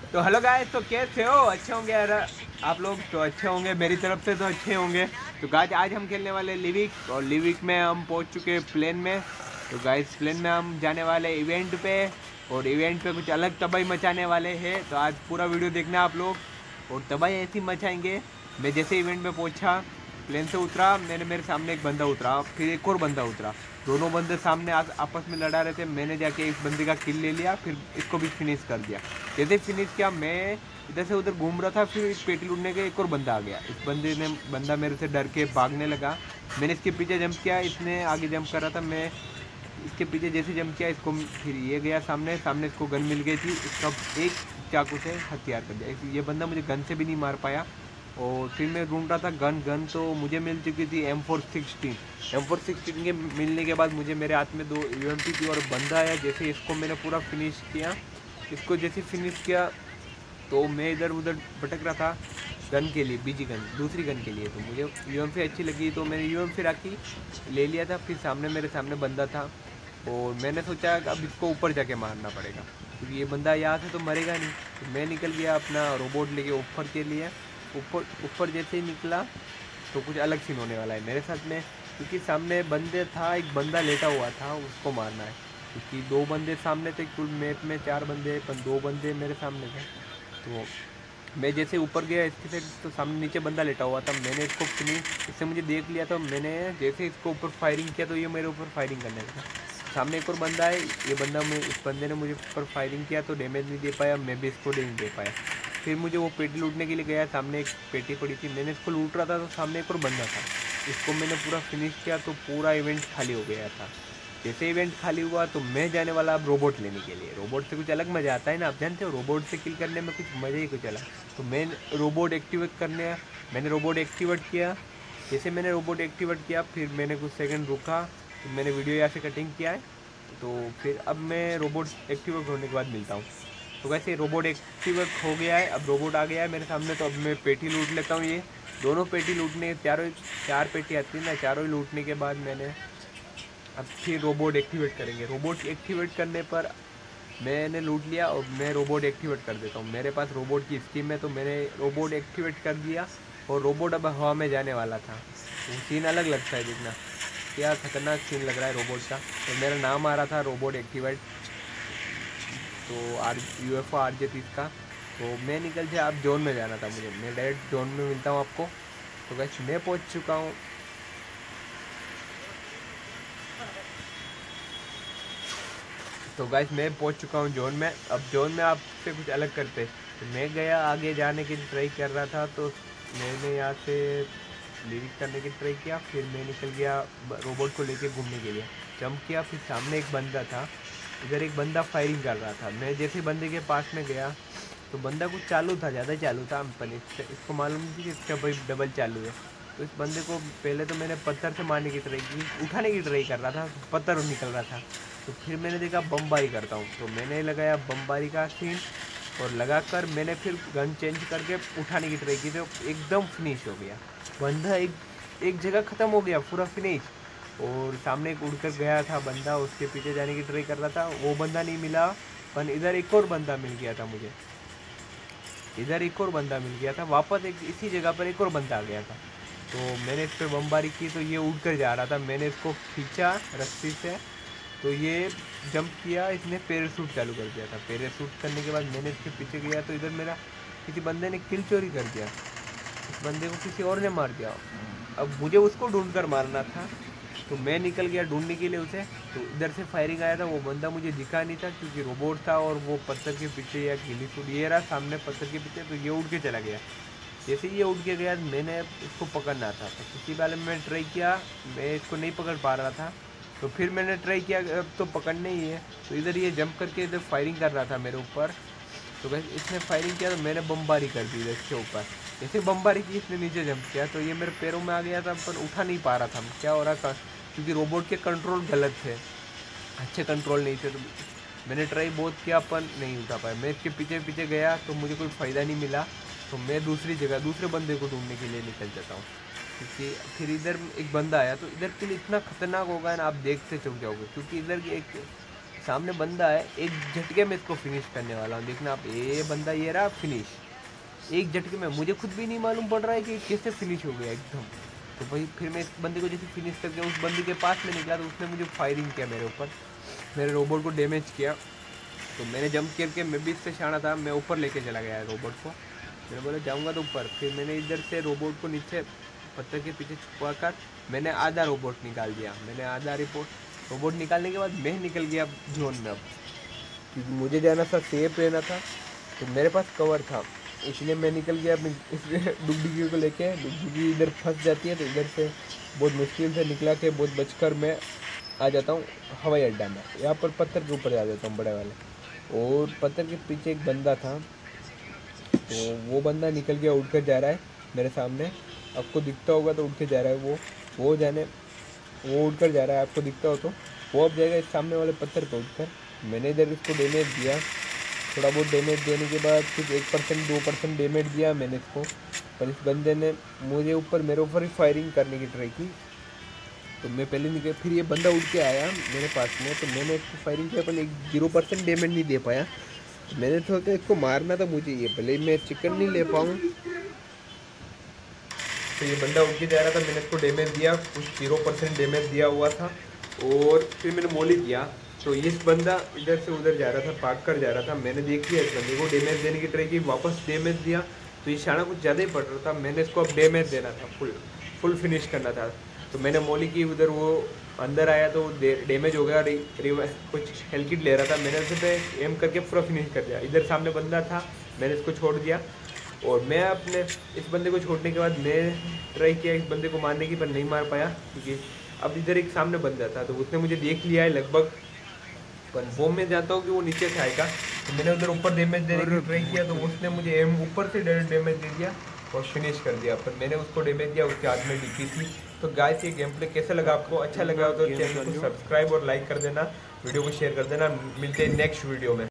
तो hello guys, तो कैसे हो? अच्छे होंगे यार आप लोग। तो अच्छे होंगे, मेरी तरफ से तो अच्छे होंगे। तो गाइस आज हम खेलने वाले लिविक, और लिविक में हम पहुंच चुके हैं प्लेन में। तो गाइस प्लेन में हम जाने वाले इवेंट पे, और इवेंट पे कुछ अलग तबाही मचाने वाले हैं। तो आज पूरा वीडियो देखना आप लोग, और तबाही ऐसी मचाएंगे। मैं जैसे इवेंट में पहुंचा, प्लेन से उतरा, मेरे सामने एक बंदा उतरा, फिर एक और बंदा उतरा। दोनों बंदे सामने आपस में लड़ा रहे थे। मैंने जाके इस बंदे का किल ले लिया, फिर इसको भी फिनिश कर दिया। जैसे फिनिश किया, मैं इधर से उधर घूम रहा था, फिर इस पेटी लूटने के एक और बंदा आ गया। इस बंदा मेरे से डर के भागने लगा। मैंने इसके पीछे जंप किया, इसने आगे जंप कर रहा था, मैं इसके पीछे जैसे जंप किया इसको, फिर ये गया सामने सामने इसको गन मिल गई थी, इसका एक चाकू से हथियार कर दिया। ये बंदा मुझे गन से भी नहीं मार पाया। और फिर मैं ढूंढ रहा था गन तो मुझे मिल चुकी थी M416 के मिलने के बाद मुझे मेरे हाथ में 2 UMP थी, और बंदा आया। जैसे इसको मैंने पूरा फिनिश किया, इसको जैसे फिनिश किया तो मैं इधर उधर भटक रहा था गन के लिए, बीजी गन, दूसरी गन के लिए। तो मुझे UMP अच्छी लगी, तो मैंने UMP रखी, ले लिया था। फिर मेरे सामने बंदा था, और मैंने सोचा कि अब इसको ऊपर जाके मारना पड़ेगा, क्योंकि ये बंदा यहाँ से तो मरेगा नहीं। तो मैं निकल गया अपना रोबोट लेके ऊपर के लिए। ऊपर ऊपर जैसे ही निकला तो कुछ अलग सीन होने वाला है मेरे साथ में, क्योंकि सामने बंदे था, एक बंदा लेटा हुआ था, उसको मारना है। क्योंकि 2 बंदे सामने थे, कुल मैप में 4 बंदे, पर 2 बंदे मेरे सामने थे। तो मैं जैसे ऊपर गया इसके से, तो सामने नीचे बंदा लेटा हुआ था। मैंने इसको फिनिश, इससे मुझे देख लिया, तो मैंने जैसे इसको ऊपर फायरिंग किया तो ये मेरे ऊपर फायरिंग करने लगा। सामने एक और बंदा है, ये बंदा, मैं इस बंदे ने मुझे ऊपर फायरिंग किया तो डैमेज नहीं दे पाया, मैं भी इसको नहीं दे पाया। फिर मुझे वो पेटी लूटने के लिए गया, सामने एक पेटी पड़ी थी, मैंने इसको लूट रहा था तो सामने एक और बंदा था, इसको मैंने पूरा फिनिश किया तो पूरा इवेंट खाली हो गया था। जैसे इवेंट खाली हुआ तो मैं जाने वाला अब रोबोट लेने के लिए। रोबोट से कुछ अलग मज़ा आता है ना, आप जानते हो, रोबोट से किल करने में कुछ मज़ा ही कुछ अलग। तो मैं रोबोट एक्टिवेट करने मैंने रोबोट एक्टिवेट किया। जैसे मैंने रोबोट एक्टिवेट किया, फिर मैंने कुछ सेकंड रुका, फिर मैंने वीडियो यहाँ से कटिंग किया है। तो फिर अब मैं रोबोट एक्टिवेट होने के बाद मिलता हूँ। तो वैसे रोबोट एक्टिवेट हो गया है, अब रोबोट आ गया है मेरे सामने। तो अब मैं पेटी लूट लेता हूँ। ये दोनों पेटी लूटने, 4 पेटी आती है ना, चारों ही लूटने के बाद मैंने अब फिर रोबोट एक्टिवेट करेंगे। रोबोट एक्टिवेट करने पर मैंने लूट लिया, और मैं रोबोट एक्टिवेट कर देता हूँ। मेरे पास रोबोट की स्कीम है, तो मैंने रोबोट एक्टिवेट कर दिया, और रोबोट अब हवा में जाने वाला था। तो सीन अलग लगता है, देखना क्या खतरनाक सीन लग रहा है रोबोट का। तो मेरा नाम आ रहा था रोबोट एक्टिवेट, तो UFO RJ30 का। तो मैं निकल जाए, अब जोन में जाना था मुझे, मैं डायरेक्ट जोन में मिलता हूँ आपको। तो गैस मैं पहुँच चुका हूँ। तो गाइस मैं पहुंच चुका हूं जोन में। अब जोन में आपसे कुछ अलग करते। तो मैं गया आगे जाने की ट्राई कर रहा था, तो मैंने यहाँ से लिरिक करने की ट्राई किया, फिर मैं निकल गया रोबोट को लेके घूमने के लिए। जंप किया, फिर सामने एक बंदा था, इधर एक बंदा फायरिंग कर रहा था। मैं जैसे बंदे के पास में गया तो बंदा कुछ चालू था, ज़्यादा चालू था, पर इसको मालूम नहीं कि इसका भाई डबल चालू है। तो इस बंदे को पहले तो मैंने पत्थर से मारने की ट्राई की, उठाने की ट्राई कर रहा था, पत्थर निकल रहा था। तो फिर मैंने देखा बमबारी करता हूँ, तो मैंने लगाया बमबारी का सीन, और लगाकर मैंने फिर गन चेंज करके उठाने की ट्राई की, तो एकदम फिनिश हो गया बंदा। एक जगह ख़त्म हो गया पूरा फिनिश। और सामने एक उड़कर गया था बंदा, उसके पीछे जाने की ट्राई कर रहा था, वो बंदा नहीं मिला, पर इधर एक और बंदा मिल गया था मुझे। इधर एक और बंदा मिल गया था, वापस एक इसी जगह पर एक और बंदा आ गया था। तो मैंने इस पर बमबारी की, तो ये उड़ कर जा रहा था, मैंने इसको खींचा रस्सी से, तो ये जंप किया, इसने पैराशूट चालू कर दिया था। पैराशूट करने के बाद मैंने इसके पीछे गया, तो इधर मेरा किसी बंदे ने किल चोरी कर दिया, इस बंदे को किसी और ने मार दिया। अब मुझे उसको ढूंढ कर मारना था, तो मैं निकल गया ढूंढने के लिए उसे। तो इधर से फायरिंग आया था, वो बंदा मुझे दिखा नहीं था, क्योंकि रोबोट था, और वो पत्थर के पीछे या गिली फूट ये रहा सामने पत्थर के पीछे, तो ये उड़ के चला गया। जैसे ये उड़ के गया, मैंने इसको पकड़ना था, तो किसी वाले में ट्राई किया, मैं इसको नहीं पकड़ पा रहा था। तो फिर मैंने ट्राई किया, अब तो पकड़ने ही है। तो इधर ये जंप करके इधर फायरिंग कर रहा था मेरे ऊपर। तो बस इसने फायरिंग किया, तो मैंने बमबारी कर दी इसके ऊपर। जैसे बमबारी की, इसने नीचे जंप किया, तो ये मेरे पैरों में आ गया था, पर उठा नहीं पा रहा था। क्या हो रहा था, क्योंकि रोबोट के कंट्रोल गलत थे, अच्छे कंट्रोल नहीं थे। तो मैंने ट्राई बहुत किया, पर नहीं उठा पाया। मैं इसके पीछे पीछे गया, तो मुझे कोई फ़ायदा नहीं मिला। तो मैं दूसरी जगह दूसरे बंदे को ढूंढने के लिए निकल जाता हूँ, क्योंकि फिर इधर एक बंदा आया, तो इधर के लिए इतना खतरनाक होगा ना, आप देखते चुक जाओगे, क्योंकि इधर की एक सामने बंदा है, एक झटके में इसको फिनिश करने वाला हूँ। देखना आप, ये बंदा ये रहा फिनिश, एक झटके में। मुझे खुद भी नहीं मालूम पड़ रहा है कि कैसे फिनिश हो गया एकदम। तो भाई फिर मैं इस बंदे को जैसे फिनिश करके उस बंदे के पास में निकला तो उसने मुझे फायरिंग किया मेरे ऊपर, मेरे रोबोट को डैमेज किया। तो मैंने जंप करके, मैं भी इससे शाना था, मैं ऊपर लेके चला गया रोबोट को। मैंने बोला जाऊँगा तो ऊपर। फिर मैंने इधर से रोबोट को नीचे पत्थर के पीछे छुपा कर मैंने आधा रोबोट निकाल दिया। मैंने आधा रोबोट निकालने के बाद मैं निकल गया जोन में। अब क्योंकि मुझे जाना था, सेफ रहना था, तो मेरे पास कवर था, इसलिए मैं निकल गया अपनी इस डुगडुगी को लेके। डुगडुगी इधर फंस जाती है तो इधर से बहुत मुश्किल से निकला के बहुत बचकर मैं आ जाता हूँ हवाई अड्डा में। यहाँ पर पत्थर के ऊपर आ जाता हूँ बड़े वाले, और पत्थर के पीछे एक बंदा था, तो वो बंदा निकल गया, उड़कर जा रहा है मेरे सामने। आपको दिखता होगा तो उड़ के जा रहा है वो उड़कर जा रहा है, आपको दिखता हो तो वो अब जाएगा इस सामने वाले पत्थर पर उड़कर। मैंने इधर इसको डैमेज दिया, थोड़ा बहुत डैमेज देने के बाद कुछ 1% 2% डैमेज दिया मैंने इसको। पर इस बंदे ने मेरे ऊपर ही फायरिंग करने की ट्राई की, तो मैं पहले निकल, फिर ये बंदा उड़ के आया मेरे पास में, तो मैंने इसको फायरिंग किया, पर 0% डैमेज नहीं दे पाया। तो मैंने सोचा इसको मारना था मुझे, ये भले मैं चिकन नहीं ले पाऊँ। तो ये बंदा उड़ के जा रहा था, मैंने इसको डैमेज दिया, कुछ 0% डैमेज दिया हुआ था, और फिर मैंने मोली किया। तो इस बंदा इधर से उधर जा रहा था, भाग कर जा रहा था। मैंने देख लिया इस बंदे को, डैमेज देने की ट्राई की, वापस डैमेज दिया, तो ये शाना कुछ ज़्यादा ही पड़ रहा था। मैंने इसको अब डैमेज देना था, फुल फिनिश करना था। तो मैंने मोली की, उधर वो अंदर आया तो डैमेज हो गया, कुछ हेल्थ किट ले रहा था, मैंने उसे पे एम करके पूरा फिनिश कर दिया। इधर सामने बंदा था, मैंने इसको छोड़ दिया, और मैं अपने इस बंदे को छोड़ने के बाद मैं ट्राई किया इस बंदे को मारने की, पर नहीं मार पाया, क्योंकि अब इधर एक सामने बंदा था, तो उसने मुझे देख लिया है लगभग, पर वो मैं जानता हूँ कि वो नीचे से आएगा। तो मैंने उधर ऊपर डैमेज देने की ट्राई किया, तो उसने मुझे ऊपर से डायरेक्ट डैमेज दे दिया और फिनिश कर दिया। पर मैंने उसको डैमेज दिया, उसके हाथ में डीपी थी। तो गाइस ये गेम प्ले कैसा लगा आपको? अच्छा लगा तो चैनल को सब्सक्राइब और लाइक कर देना, वीडियो को शेयर कर देना। मिलते हैं नेक्स्ट वीडियो में।